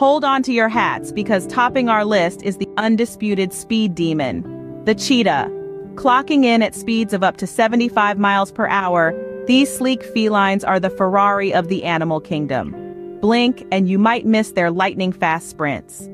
Hold on to your hats because topping our list is the undisputed speed demon, the cheetah. Clocking in at speeds of up to 75 miles per hour, these sleek felines are the Ferrari of the animal kingdom. Blink and you might miss their lightning-fast sprints.